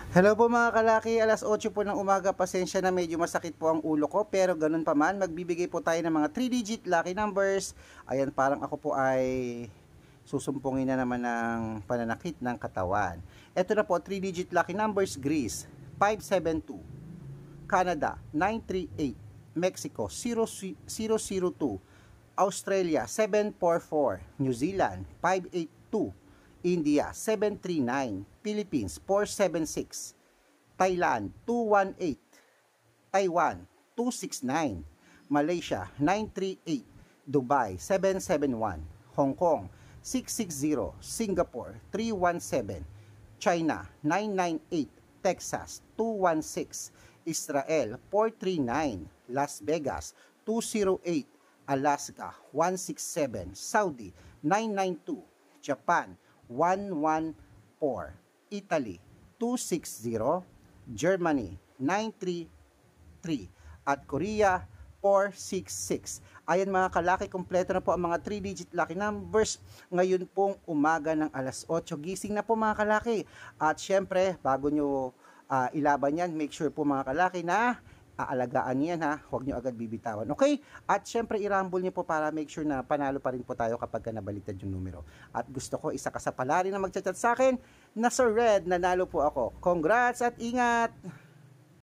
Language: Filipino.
Hello po mga kalaki, alas 8 po ng umaga, pasensya na medyo masakit po ang ulo ko, pero ganun pa man, magbibigay po tayo ng mga 3-digit lucky numbers. Ayan, parang ako po ay susumpungin na naman ng pananakit ng katawan. Ito na po, 3-digit lucky numbers: Greece 572, Canada 938, Mexico 0002, Australia 744, New Zealand 582, India 739, Philippines 476, Thailand 218, Taiwan 269, Malaysia 938, Dubai 771, Hong Kong 660, Singapore 317, China 998, Texas 216, Israel 439, Las Vegas 208, Alaska 167, Saudi 992, Japan 114, Italy 260, Germany 933, at Korea 466. Ayan mga kalaki, kompleto na po ang mga 3-digit lucky numbers ngayon pong umaga ng alas 8. Gising na po mga kalaki. At syempre, bago nyo ilaban yan, make sure po mga kalaki na aalagaan niyan ha, huwag nyo agad bibitawan, okay? At syempre i-rumble nyo po para make sure na panalo pa rin po tayo kapag nabaliktad yung numero. At gusto ko isa ka sa palari na magchat-chat sa akin na Sir Red, nanalo po ako. Congrats at ingat!